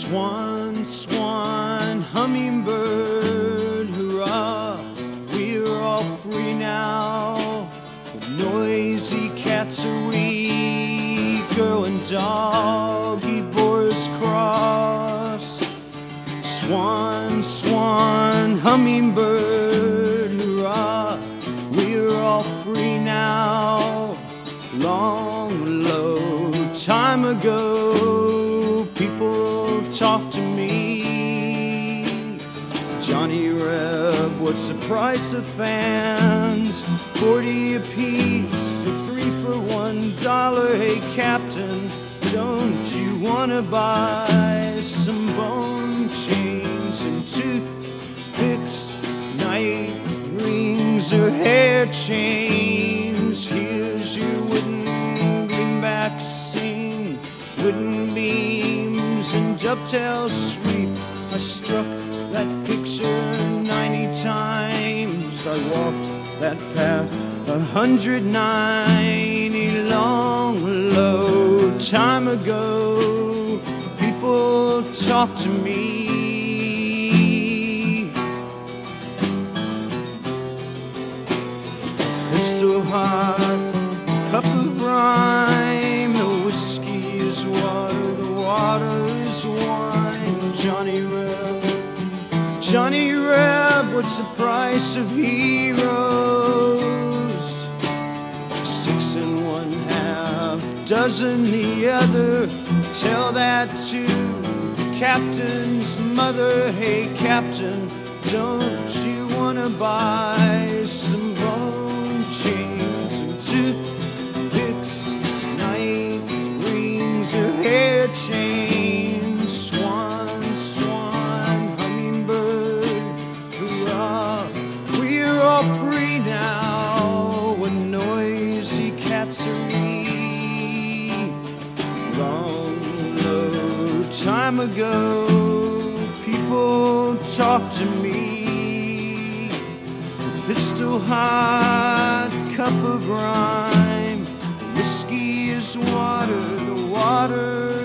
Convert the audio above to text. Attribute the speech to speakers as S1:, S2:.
S1: Swan, swan, hummingbird, hurrah, we're all free now. The noisy cats are weak, girl and doggy Boris cross. Swan, swan, hummingbird, hurrah, we're all free now. Long, low time ago, people talk to me. Johnny Reb, what's the price of fans? 40 apiece, 3 for $1. Hey Captain, don't you wanna buy some bone chains and toothpicks, night rings or hair chains? Here's your wooden greenback scene, wooden beams and dovetail sweep. I struck that picture 90 times. I walked that path 190. Long, low time ago, people talk to me. Pistol hot, cup of rhyme, the whiskey is water, the water is wine. Johnny Reb, Johnny Reb, what's the price of heroes? 6 1/2 dozen the other. Tell that to the captain's mother. Hey Captain, don't you wanna buy some bone chains and toothpicks, night rings or hair chains? Swan, swan, hummingbird, hurrah, we're all free now. When noisy cats are weak, long, low time ago, people talk to me. Pistol hot, cup of rhyme, whiskey is water, the water